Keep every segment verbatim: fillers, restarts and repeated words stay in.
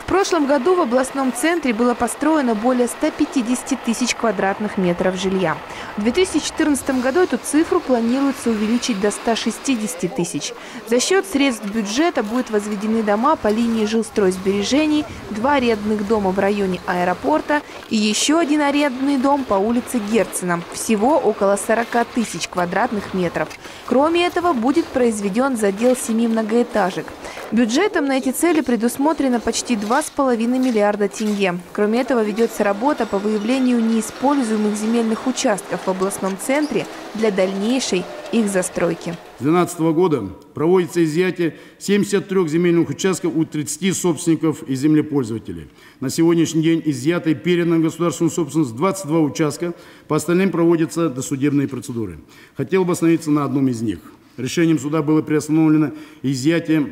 В прошлом году в областном центре было построено более ста пятидесяти тысяч квадратных метров жилья. В две тысячи четырнадцатом году эту цифру планируется увеличить до ста шестидесяти тысяч. За счет средств бюджета будут возведены дома по линии жилстройсбережений, два арендных дома в районе аэропорта и еще один арендный дом по улице Герцена. Всего около сорока тысяч квадратных метров. Кроме этого, будет произведен задел семи многоэтажек. Бюджетом на эти цели предусмотрено почти два с половиной миллиарда тенге. Кроме этого, ведется работа по выявлению неиспользуемых земельных участков в областном центре для дальнейшей их застройки. С две тысячи двенадцатого года проводится изъятие семидесяти трёх земельных участков у тридцати собственников и землепользователей. На сегодняшний день изъято и передано в государственную собственность двадцать два участка, по остальным проводятся досудебные процедуры. Хотел бы остановиться на одном из них. Решением суда было приостановлено изъятие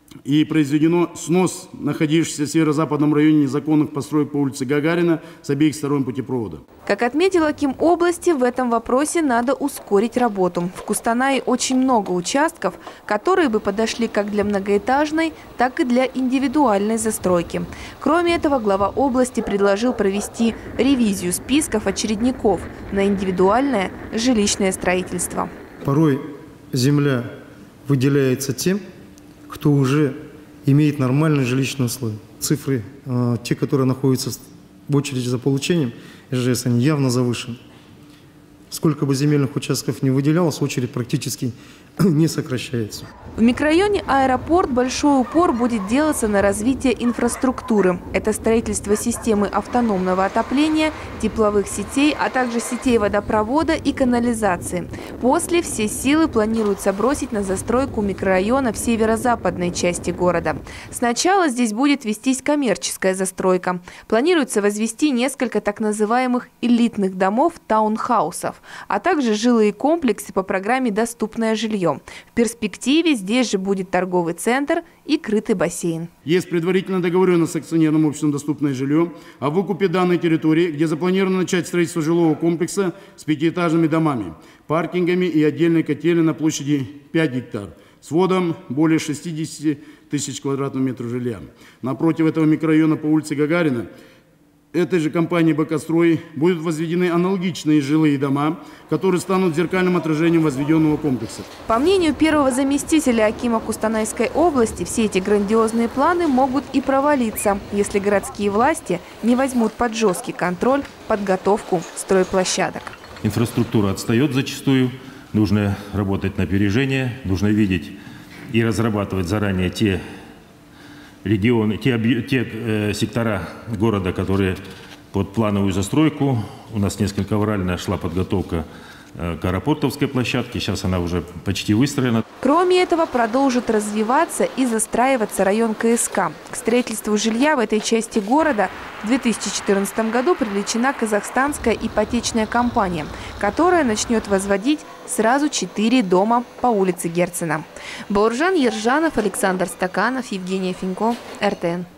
и произведено снос находившихся в северо-западном районе незаконных построек по улице Гагарина с обеих сторон путепровода. Как отметил аким области, в этом вопросе надо ускорить работу. В Кустанае очень много участков, которые бы подошли как для многоэтажной, так и для индивидуальной застройки. Кроме этого, глава области предложил провести ревизию списков очередников на индивидуальное жилищное строительство. Порой земля выделяется тем, кто уже имеет нормальные жилищные условия. Цифры, э, те, которые находятся в очереди за получением ИЖС, они явно завышены. Сколько бы земельных участков не выделялось, очередь практически не сокращается. В микрорайоне «Аэропорт» большой упор будет делаться на развитие инфраструктуры. Это строительство системы автономного отопления, тепловых сетей, а также сетей водопровода и канализации. После все силы планируется бросить на застройку микрорайона в северо-западной части города. Сначала здесь будет вестись коммерческая застройка. Планируется возвести несколько так называемых элитных домов, таунхаусов, а также жилые комплексы по программе «Доступное жилье». В перспективе здесь же будет торговый центр и крытый бассейн. Есть предварительно договоренность с акционерным обществом «Доступное жилье» о выкупе данной территории, где запланировано начать строительство жилого комплекса с пятиэтажными домами, паркингами и отдельной котельной на площади пять гектар с вводом более шестидесяти тысяч квадратных метров жилья. Напротив этого микрорайона по улице Гагарина этой же компании «Бакастрой» будут возведены аналогичные жилые дома, которые станут зеркальным отражением возведенного комплекса. По мнению первого заместителя акима Кустанайской области, все эти грандиозные планы могут и провалиться, если городские власти не возьмут под жесткий контроль подготовку стройплощадок. Инфраструктура отстает зачастую, нужно работать на опережение, нужно видеть и разрабатывать заранее те регионы, те, те э, сектора города, которые под плановую застройку. У нас несколько аврально шла подготовка э, к аэропортовской площадке, сейчас она уже почти выстроена. Кроме этого, продолжит развиваться и застраиваться район КСК. К строительству жилья в этой части города в две тысячи четырнадцатом году привлечена казахстанская ипотечная компания, которая начнет возводить сразу четыре дома по улице Герцена. Бауыржан Ержанов, Александр Стаканов, Евгения Финько, эр тэ эн.